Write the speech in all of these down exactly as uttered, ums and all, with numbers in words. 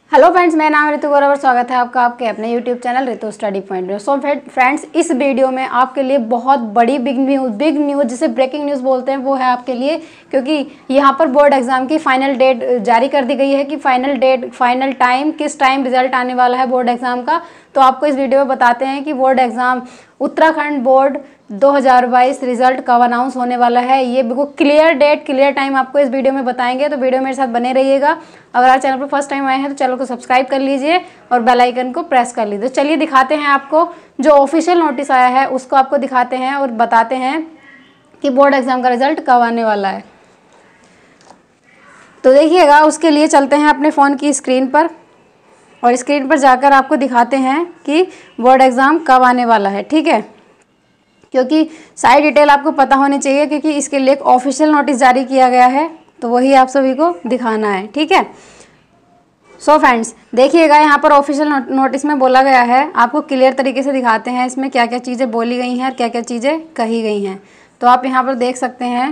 Hello friends, मेरा नाम ऋतु गौरव और स्वागत है आपका आपके अपने YouTube channel Ritu study point में। सो फ्रेंड्स, इस वीडियो में आपके लिए बहुत बड़ी बिग न्यूज़ बिग न्यूज़ जिसे ब्रेकिंग न्यूज़ बोलते हैं वो है आपके लिए, क्योंकि यहाँ पर बोर्ड एग्जाम की फाइनल डेट जारी कर दी गई है कि फाइनल डेट फाइनल टाइम किस टाइम रिजल्ट आने वाला है बोर्ड एग्जाम का। तो आपको इस वीडियो में बताते हैं कि बोर्ड एग्जाम उत्तराखंड बोर्ड दो हज़ार बाईस रिजल्ट कब अनाउंस होने वाला है। ये बिल्कुल क्लियर डेट क्लियर टाइम आपको इस वीडियो में बताएंगे, तो वीडियो मेरे साथ बने रहिएगा। अगर आप चैनल पर फर्स्ट टाइम आए हैं तो चैनल को सब्सक्राइब कर लीजिए और बेल आइकन को प्रेस कर लीजिए। चलिए दिखाते हैं आपको जो ऑफिशियल नोटिस आया है उसको आपको दिखाते हैं और बताते हैं कि बोर्ड एग्जाम का रिजल्ट कब आने वाला है। तो देखिएगा, उसके लिए चलते हैं अपने फ़ोन की स्क्रीन पर और स्क्रीन पर जाकर आपको दिखाते हैं कि बोर्ड एग्ज़ाम कब आने वाला है। ठीक है, क्योंकि सारी डिटेल आपको पता होनी चाहिए, क्योंकि इसके लिए एक ऑफिशियल नोटिस जारी किया गया है, तो वही आप सभी को दिखाना है। ठीक है, सो फ्रेंड्स देखिएगा, यहाँ पर ऑफिशियल नोटिस में बोला गया है, आपको क्लियर तरीके से दिखाते हैं इसमें क्या क्या चीज़ें बोली गई हैं और क्या क्या चीज़ें कही गई हैं। तो आप यहाँ पर देख सकते हैं,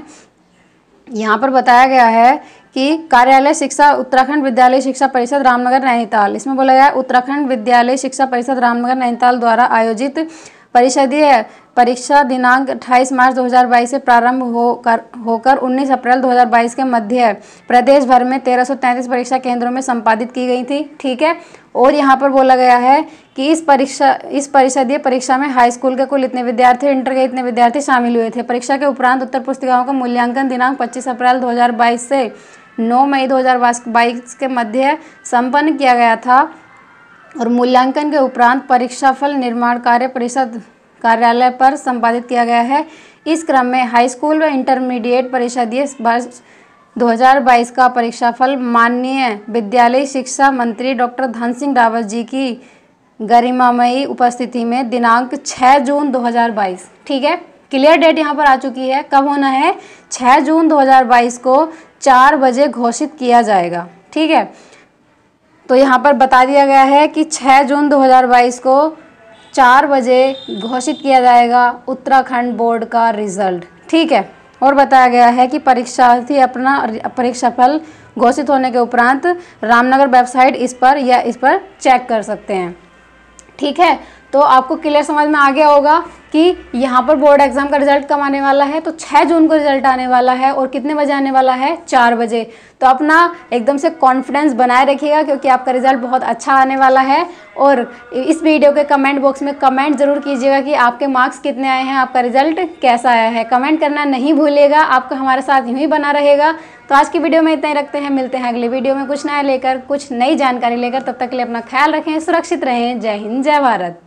यहाँ पर बताया गया है कि कार्यालय शिक्षा उत्तराखंड विद्यालय शिक्षा परिषद रामनगर नैनीताल, इसमें बोला गया है उत्तराखंड विद्यालय शिक्षा परिषद रामनगर नैनीताल द्वारा आयोजित परिषदीय परीक्षा दिनांक अट्ठाईस मार्च दो हज़ार बाईस से प्रारंभ होकर होकर उन्नीस अप्रैल दो हज़ार बाईस के मध्य प्रदेश भर में तेरह सौ तैंतीस परीक्षा केंद्रों में संपादित की गई थी। ठीक है, और यहाँ पर बोला गया है कि इस परीक्षा इस परिषदीय परीक्षा में हाई स्कूल के कुल इतने विद्यार्थी, इंटर के इतने विद्यार्थी शामिल हुए थे। परीक्षा के उपरांत उत्तर पुस्तिकाओं का मूल्यांकन दिनांक पच्चीस अप्रैल दो हज़ार बाईस से नौ मई दो हज़ार बाईस के मध्य संपन्न किया गया था और मूल्यांकन के उपरांत परीक्षाफल निर्माण कार्य परिषद कार्यालय पर संपादित किया गया है। इस क्रम में हाई स्कूल व इंटरमीडिएट परिषदीय वर्ष दो हज़ार बाईस का परीक्षाफल माननीय विद्यालय शिक्षा मंत्री डॉक्टर धन सिंह रावत जी की गरिमामयी उपस्थिति में दिनांक छह जून दो हज़ार बाईस, ठीक है, क्लियर डेट यहाँ पर आ चुकी है। कब होना है? छह जून दो हज़ार बाईस को चार बजे घोषित किया जाएगा। ठीक है, तो यहाँ पर बता दिया गया है कि छह जून दो हज़ार बाईस को चार बजे घोषित किया जाएगा उत्तराखंड बोर्ड का रिजल्ट। ठीक है, और बताया गया है कि परीक्षार्थी अपना परीक्षाफल घोषित होने के उपरांत रामनगर वेबसाइट इस पर या इस पर चेक कर सकते हैं। ठीक है, तो आपको क्लियर समझ में आ गया होगा कि यहाँ पर बोर्ड एग्जाम का रिजल्ट कब आने वाला है। तो छह जून को रिजल्ट आने वाला है और कितने बजे आने वाला है? चार बजे। तो अपना एकदम से कॉन्फिडेंस बनाए रखिएगा, क्योंकि आपका रिजल्ट बहुत अच्छा आने वाला है। और इस वीडियो के कमेंट बॉक्स में कमेंट जरूर कीजिएगा कि आपके मार्क्स कितने आए हैं, आपका रिजल्ट कैसा आया है। कमेंट करना नहीं भूलिएगा, आपका हमारे साथ यूँ ही बना रहेगा। तो आज की वीडियो में इतना ही रखते हैं, मिलते हैं अगले वीडियो में कुछ नया लेकर, कुछ नई जानकारी लेकर। तब तक के लिए अपना ख्याल रखें, सुरक्षित रहें। जय हिंद, जय भारत।